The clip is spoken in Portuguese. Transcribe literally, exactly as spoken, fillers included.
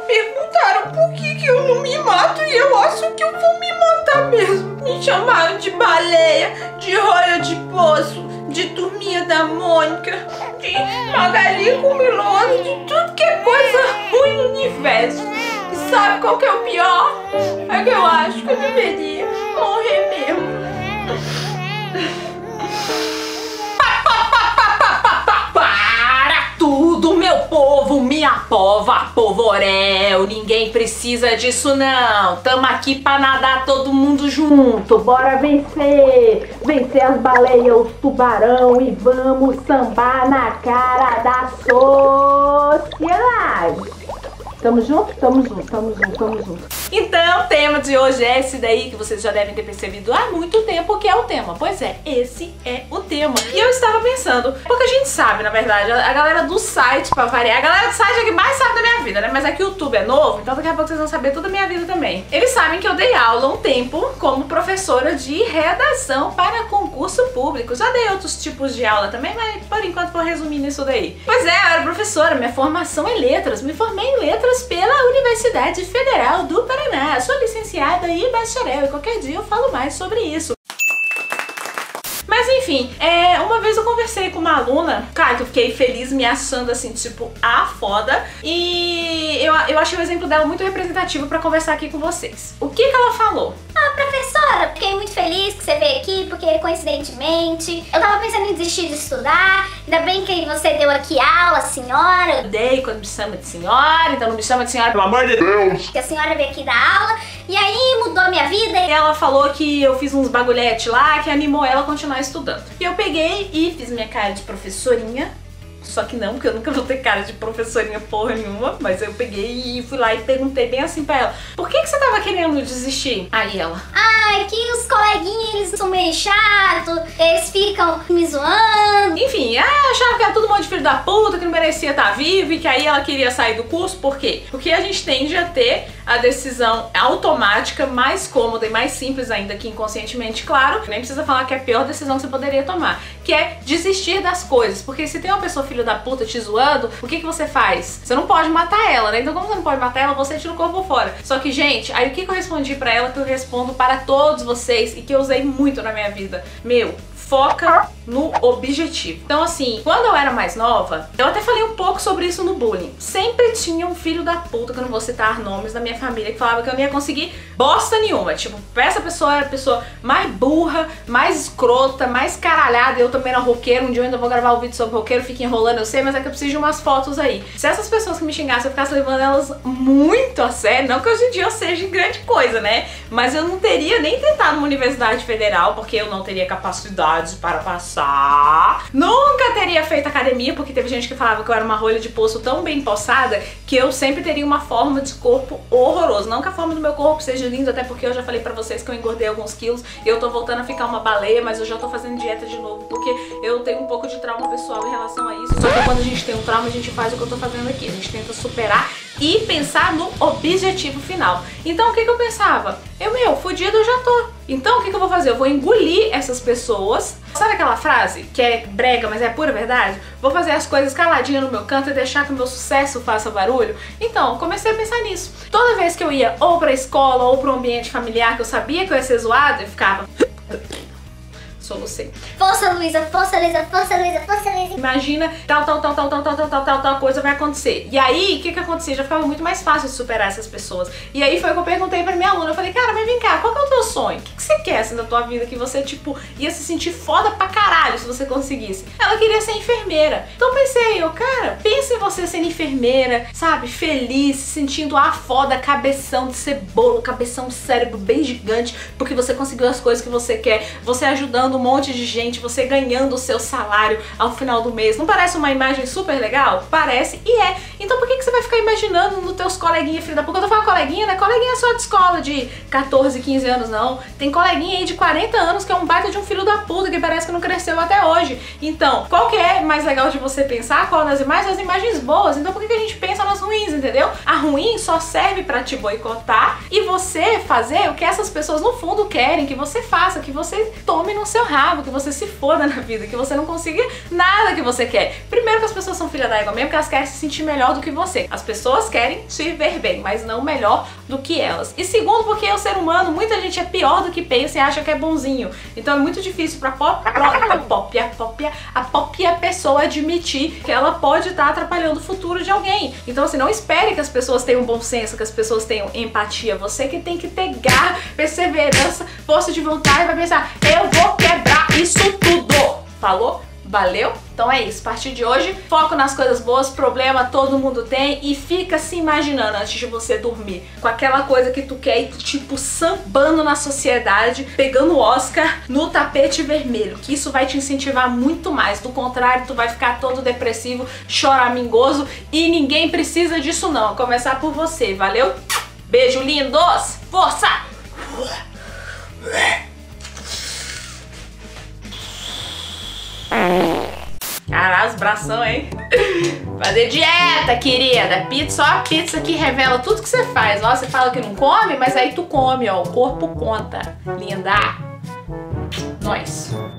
Perguntaram por que que eu não me mato e eu acho que eu vou me matar mesmo. Me chamaram de baleia, de rolha de poço, de turminha da Mônica, de Magali com Milone, de tudo que é coisa ruim no universo. E sabe qual que é o pior? É que eu acho que eu deveria morrer mesmo. Tudo, meu povo, minha pova, povorel, ninguém precisa disso não. Tamo aqui pra nadar todo mundo junto, bora vencer, vencer as baleias, os tubarão e vamos sambar na cara da sociedade. Tamo junto? Tamo junto, tamo junto, tamo junto. Então, o tema de hoje é esse daí que vocês já devem ter percebido há muito tempo que é o tema. Pois é, esse é o tema. E eu estava pensando, porque a gente sabe, na verdade, a galera do site, pra variar, a galera do site é que mais sabe da minha vida, né? Mas é que o YouTube é novo, então daqui a pouco vocês vão saber toda a minha vida também. Eles sabem que eu dei aula um tempo como professora de redação para concurso público. Já dei outros tipos de aula também, mas por enquanto vou resumir nisso daí. Pois é, eu era professora, minha formação é letras, me formei em letras pela Universidade Federal do Paraná. Sou licenciada e bacharel e qualquer dia eu falo mais sobre isso. Mas enfim, é, uma vez eu conversei com uma aluna, cara, que eu fiquei feliz me achando assim, tipo, a foda. E eu, eu achei o exemplo dela muito representativo pra conversar aqui com vocês. O que que ela falou? Ah, professora, fiquei muito feliz que você veio aqui, porque coincidentemente eu tava pensando em desistir de estudar. Ainda bem que você deu aqui aula, senhora. Eu dei quando me chama de senhora, então não me chama de senhora, pelo amor de Deus. Que a senhora veio aqui dar aula e aí mudou a minha vida. E ela falou que eu fiz uns bagulhete lá que animou ela a continuar estudando. E eu peguei e fiz minha cara de professorinha. Só que não, porque eu nunca vou ter cara de professorinha porra nenhuma. Mas eu peguei e fui lá e perguntei bem assim pra ela: por que que você tava querendo desistir? Aí ela: ai, que os coleguinhas, eles são meio chatos, eles ficam me zoando. Enfim, achava que era todo mundo de filho da puta, que não merecia estar vivo e que aí ela queria sair do curso. Por quê? Porque a gente tende a ter a decisão automática, mais cômoda e mais simples ainda que inconscientemente, claro. Nem precisa falar que é a pior decisão que você poderia tomar, que é desistir das coisas. Porque se tem uma pessoa filho da puta te zoando, o que que você faz? Você não pode matar ela, né? Então como você não pode matar ela, você tira o corpo fora. Só que, gente, aí o que que eu respondi pra ela, que eu respondo para todos vocês e que eu usei muito na minha vida? Meu, foca no objetivo. Então assim, quando eu era mais nova, eu até falei um pouco sobre isso no bullying. Sempre tinha um filho da puta, que eu não vou citar nomes, da minha família, que falava que eu não ia conseguir bosta nenhuma. Tipo, essa pessoa era a pessoa mais burra, mais escrota, mais caralhada. Eu também era roqueiro, um dia eu ainda vou gravar um vídeo sobre roqueiro, fica enrolando, eu sei, mas é que eu preciso de umas fotos aí. Se essas pessoas que me xingassem, eu ficasse levando elas muito a sério, não que hoje em dia eu seja grande coisa, né? Mas eu não teria nem tentado numa universidade federal, porque eu não teria capacidade para passar. Nunca teria feito academia, porque teve gente que falava que eu era uma rolha de poço tão bem poçada que eu sempre teria uma forma de corpo horroroso. Não que a forma do meu corpo seja linda, até porque eu já falei pra vocês que eu engordei alguns quilos e eu tô voltando a ficar uma baleia, mas eu já tô fazendo dieta de novo, porque eu tenho um pouco de trauma pessoal em relação a isso. Só que quando a gente tem um trauma, a gente faz o que eu tô fazendo aqui. A gente tenta superar e pensar no objetivo final. Então o que que eu pensava? Eu, meu, fudido eu já tô. Então o que que eu vou fazer? Eu vou engolir essas pessoas. Sabe aquela frase que é brega, mas é pura verdade? Vou fazer as coisas caladinha no meu canto e deixar que o meu sucesso faça barulho? Então, comecei a pensar nisso. Toda vez que eu ia ou pra escola ou pro ambiente familiar que eu sabia que eu ia ser zoada, eu ficava... solucei. Força, Luísa, força, Luísa, força, Luísa, força, Luísa. Imagina, tal, tal, tal, tal, tal, tal, tal, tal, tal, tal coisa vai acontecer. E aí, o que que acontecia? Já ficava muito mais fácil de superar essas pessoas. E aí foi o que eu perguntei pra minha aluna. Eu falei, cara, mas vem cá, qual que é o teu sonho? O que que você quer, assim, da tua vida? Que você, tipo, ia se sentir foda pra caralho se você conseguisse. Ela queria ser enfermeira. Então pensei, eu, cara, pensa em você sendo enfermeira, sabe? Feliz, se sentindo a foda, cabeção de cebola, cabeção de cérebro bem gigante, porque você conseguiu as coisas que você quer. Você ajudando um monte de gente, você ganhando o seu salário ao final do mês. Não parece uma imagem super legal? Parece e é. Então por que que você vai ficar imaginando nos teus coleguinhas, filho da puta? Eu tô falando coleguinha, né? Coleguinha só de escola de quatorze, quinze anos, não. Tem coleguinha aí de quarenta anos que é um baita de um filho da puta que parece que não cresceu até hoje. Então, qual que é mais legal de você pensar? Qual das imagens? As imagens boas. Então por que que a gente pensa nas ruins, entendeu? A ruim só serve pra te boicotar e você fazer o que essas pessoas no fundo querem que você faça, que você tome no seu rabo, que você se foda na vida, que você não consiga nada que você quer. Primeiro que as pessoas são filha da égua mesmo, que elas querem se sentir melhor do que você. As pessoas querem se ver bem, mas não melhor do que elas. E segundo, porque o ser humano, muita gente é pior do que pensa e acha que é bonzinho. Então é muito difícil pra pop, a pop, a pop, a pop a pessoa admitir que ela pode estar atrapalhando o futuro de alguém. Então assim, não espere que as pessoas tenham bom senso, que as pessoas tenham empatia. Você que tem que ter garra, perseverança, força de vontade, vai pensar, eu vou quebrar isso tudo. Falou? Valeu? Então é isso, a partir de hoje, foco nas coisas boas, problema todo mundo tem e fica se imaginando antes de você dormir com aquela coisa que tu quer ir tipo sambando na sociedade, pegando o Oscar no tapete vermelho, que isso vai te incentivar muito mais. Do contrário, tu vai ficar todo depressivo, choramingoso e ninguém precisa disso não, a começar por você, valeu? Beijo lindos, força! Caralho, os bração, hein? Fazer dieta, querida. Pizza, ó, a pizza que revela tudo que você faz. Ó, você fala que não come, mas aí tu come, ó. O corpo conta. Linda. Nós.